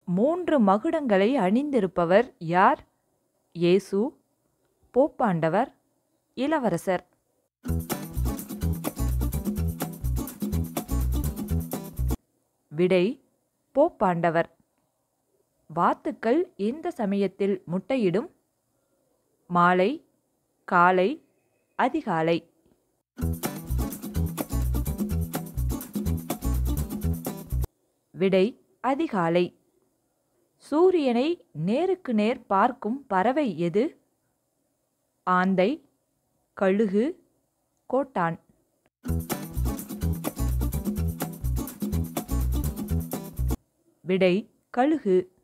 3 மகுடங்களை அணிந்திருப்பவர் யார்? இயேசு, போப்பாண்டவர், இளவரசர். விடை போப்பாண்டவர். வாத்துக்கள் எந்த சமயத்தில் முட்டையிடும்? மாலை, காலை, அதிகாலை. விடை அதிகாலை. சூரியனை நேருக்கு நேர் பார்க்கும் பறவை எது? ஆந்தை, கழுகு, கோட்டான். விடை கழுகு.